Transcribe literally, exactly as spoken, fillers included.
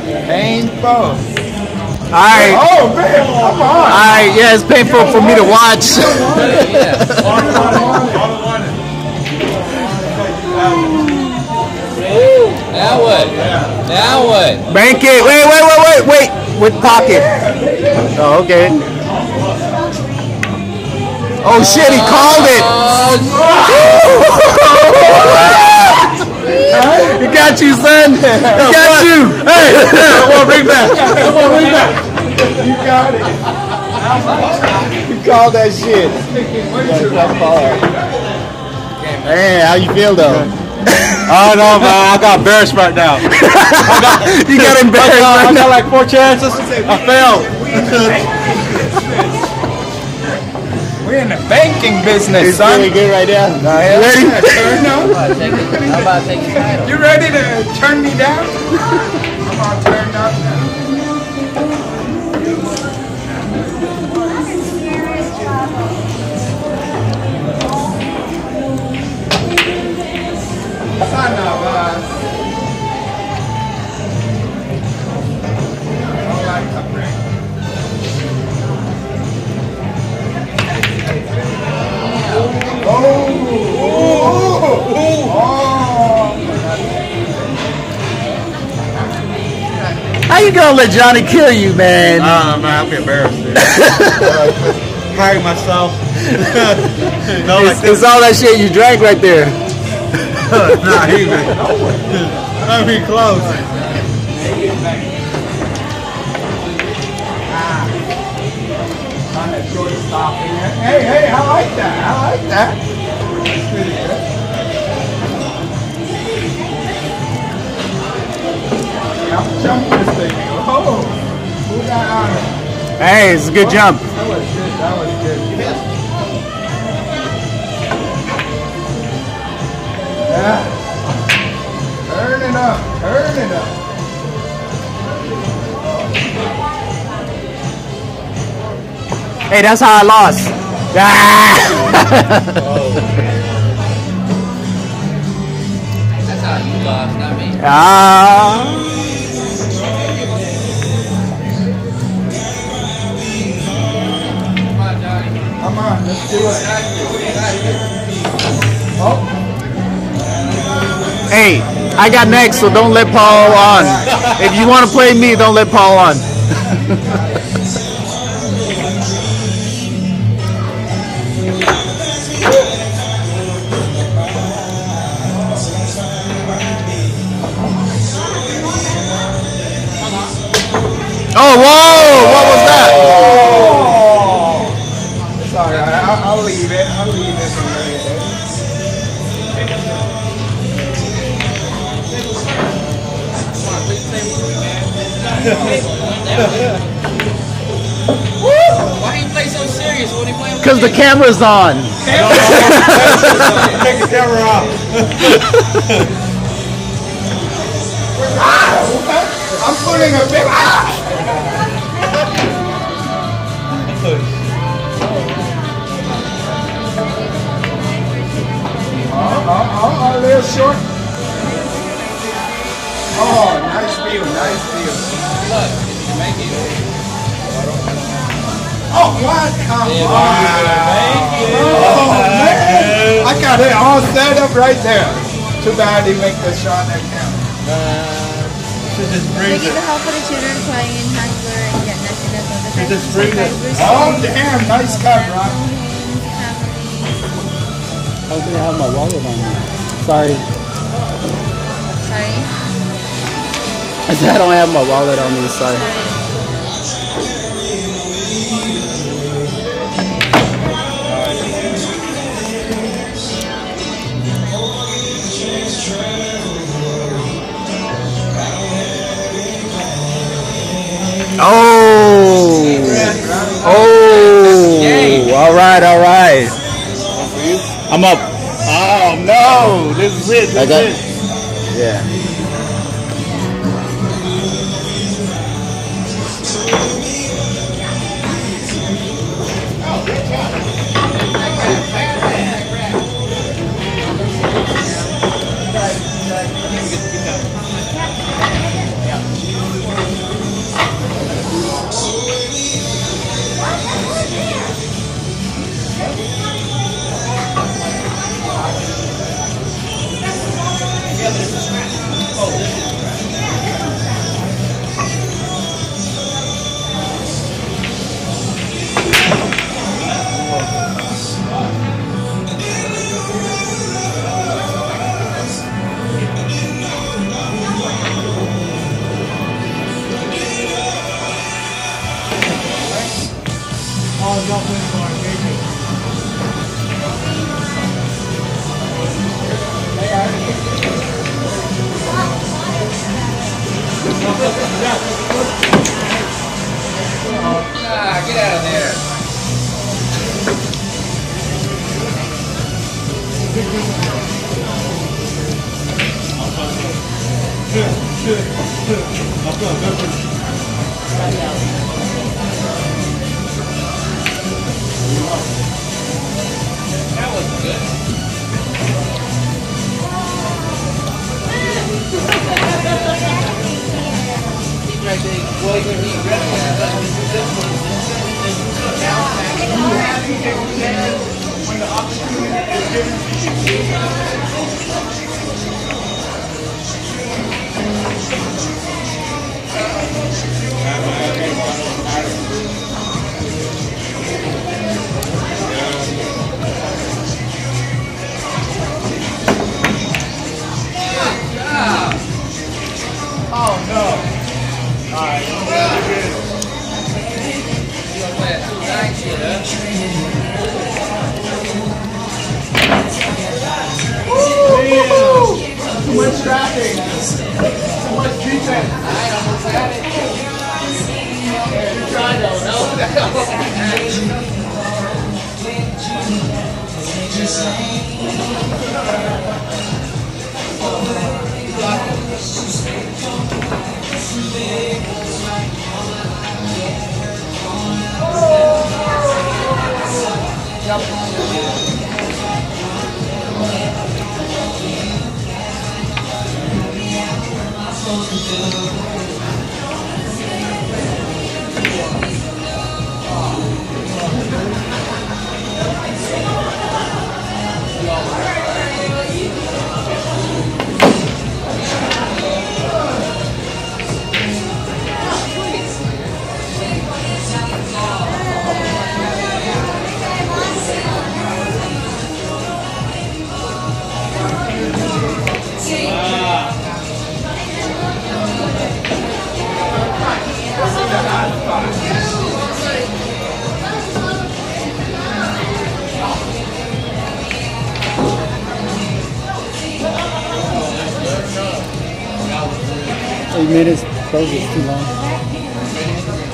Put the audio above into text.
Painful. Alright. Oh man, come on. Alright, yeah, it's painful for me to watch. Now what? Now what? Bank it. Wait, wait, wait, wait, wait. With pocket. Oh, okay. Oh shit, he called it. He got you, son. He got you. Hey, come on, bring back. Come on, bring back. You got it. You called that shit. Hey, how you feel though? I don't know, man. I got embarrassed right now. I got, you got embarrassed. I got, right I now. got like four chances. I failed. We're in the banking business, It's son. really good right now. Now, yeah, Ready? yeah, turn I'm up. about to take it. I'm about to take his title. You ready to turn me down? I'm all turned up now. Son of a... Don't like the break. Oh! Oh! How you gonna let Johnny kill you, man? I don't know, man. I'll be embarrassed. Carrying myself. no, like It's, it's all that shit you drank right there. Not even. Not even close. Hey, hey, I like that. I like that. That's pretty good. I'm jumping this thing. Oh, who got on it? Hey, it's a good jump. That was good. That was good. Yeah. Turn it up. Turn it up. Hey, that's how I lost. Ah! That's how you lost, not me. Ah. Come on, Johnny. Come on, let's do it. Oh. Hey, I got next, so don't let Paul on. If you want to play me, don't let Paul on. Oh, whoa! What was that? Oh. Sorry, I'll, I'll leave it. I'll leave it. Why you play so serious when he playing with Because the camera's on. Take the camera off. I'm putting a big. Ah! Oh, oh, oh, a little short. Oh, nice view, nice view. Look, you make it. Oh, what? Come Yeah, on. thank you. Oh, man. I got it all set up right there. Too bad he make the shot that count. Just They freeze give it. the help for the children crying in hunger and get nothing of the She just freeze it. Oh, damn, nice cut, Ron. I don't think I have my wallet on me. Sorry. Sorry. I said I don't have my wallet on me. Sorry. Oh. Oh. All right. All right. I'm up. Oh no! This is it. This I got. is it. Yeah. Ah, get out of there. That was good. He's right there. Well, he's gonna be ready. This one. When the opportunity is given to you. Oh no. Alright. You gonna play a two nine shit, huh? Too much traffic. Too much defense. I almost got it. Yeah, you tried though. No. Eight minutes, those is too long.